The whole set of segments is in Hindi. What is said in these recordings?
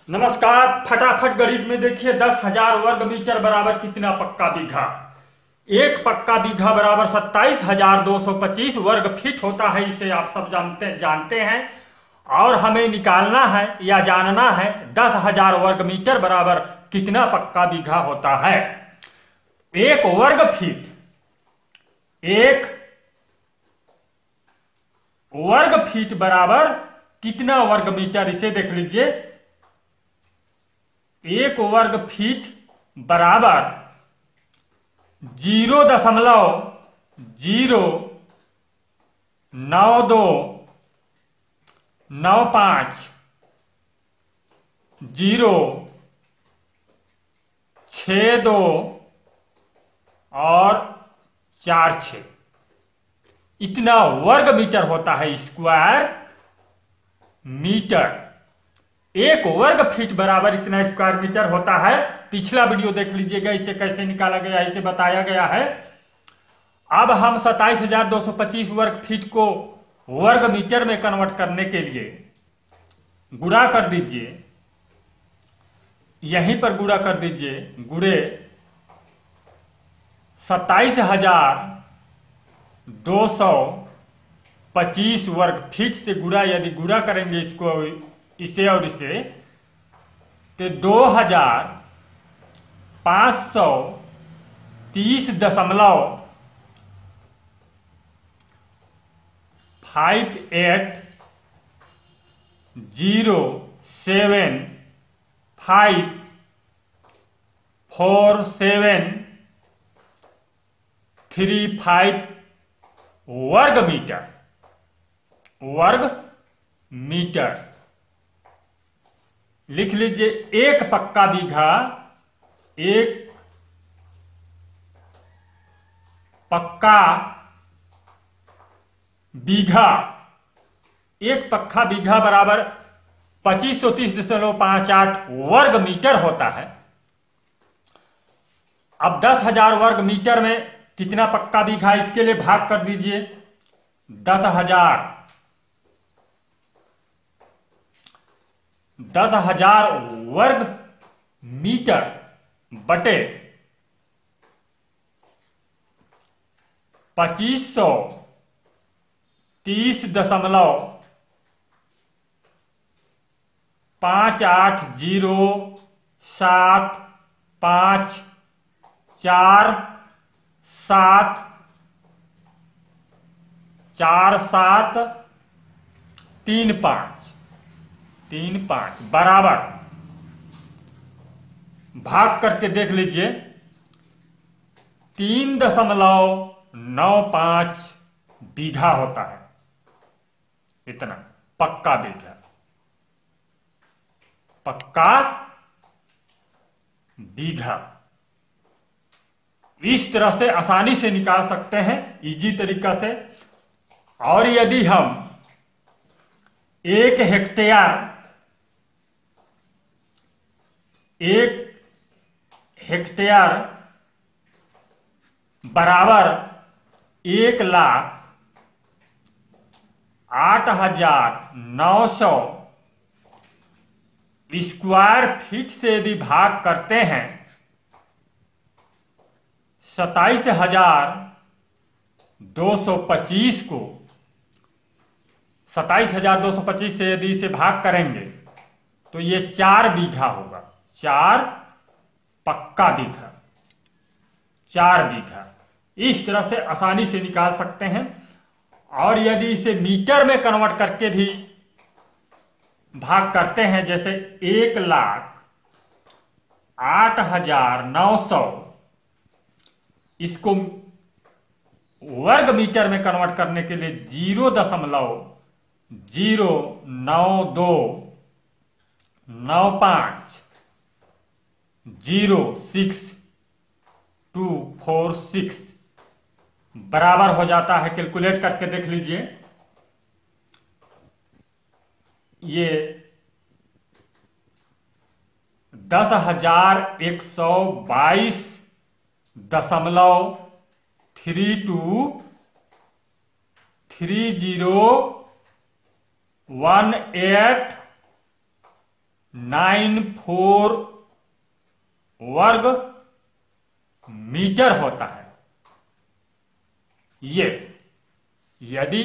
नमस्कार। फटाफट गणित में देखिए 10,000 वर्ग मीटर बराबर कितना पक्का बीघा। एक पक्का बीघा बराबर 27,225 वर्ग फीट होता है। इसे आप सब जानते हैं और हमें निकालना है या जानना है 10,000 वर्ग मीटर बराबर कितना पक्का बीघा होता है। एक वर्ग फीट, एक वर्ग फीट बराबर कितना वर्ग मीटर, इसे देख लीजिए। एक वर्ग फीट बराबर 0.9295 062 और 46 इतना वर्ग मीटर होता है। Square metre. एक वर्ग फीट बराबर इतना स्क्वायर मीटर होता है। पिछला वीडियो देख लीजिएगा, इसे कैसे निकाला गया इसे बताया गया है। अब हम 27,225 वर्ग फीट को वर्ग मीटर में कन्वर्ट करने के लिए गुणा कर दीजिए। यहीं पर गुणा कर दीजिए। गुणे 27,225 वर्ग फीट से गुणा, यदि गुणा करेंगे इसे और इसे, तो 2,258,075,4735 वर्ग मीटर लिख लीजिए। एक पक्का बीघा, एक पक्का बीघा, एक पक्का बीघा बराबर 2530.58 वर्ग मीटर होता है। अब 10,000 वर्ग मीटर में कितना पक्का बीघा, इसके लिए भाग कर दीजिए। 10,000 वर्ग मीटर बटे 2530,57,47,47,35 बराबर, भाग करके देख लीजिए, 3.95 बीघा होता है। इतना पक्का बीघा, पक्का बीघा। इस तरह से आसानी से निकाल सकते हैं, इजी तरीका से। और यदि हम एक हेक्टेयर बराबर 1,08,900 स्क्वायर फीट से यदि भाग करते हैं 27,225 को, 27,225 से यदि इसे भाग करेंगे तो ये 4 बीघा होगा। 4 पक्का बीघा, 4 बीघा। इस तरह से आसानी से निकाल सकते हैं। और यदि इसे मीटर में कन्वर्ट करके भी भाग करते हैं, जैसे 1,08,900, इसको वर्ग मीटर में कन्वर्ट करने के लिए 0.09295 06246 बराबर हो जाता है। कैलकुलेट करके देख लीजिए। ये 10,122.3018 94 वर्ग मीटर होता है। ये यदि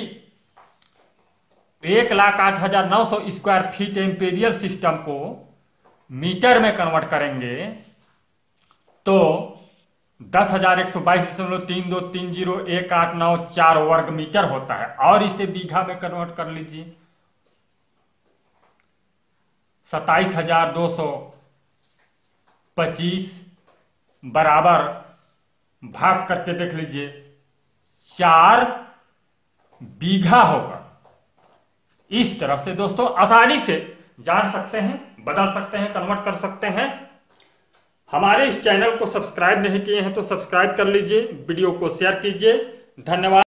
1,08,900 स्क्वायर फीट इम्पीरियल सिस्टम को मीटर में कन्वर्ट करेंगे तो 10,122.3230189 वर्ग मीटर होता है। और इसे बीघा में कन्वर्ट कर लीजिए, 27,225 बराबर भाग करके देख लीजिए 4 बीघा होगा। इस तरह से दोस्तों आसानी से जान सकते हैं, बदल सकते हैं, कन्वर्ट कर सकते हैं। हमारे इस चैनल को सब्सक्राइब नहीं किए हैं तो सब्सक्राइब कर लीजिए, वीडियो को शेयर कीजिए। धन्यवाद।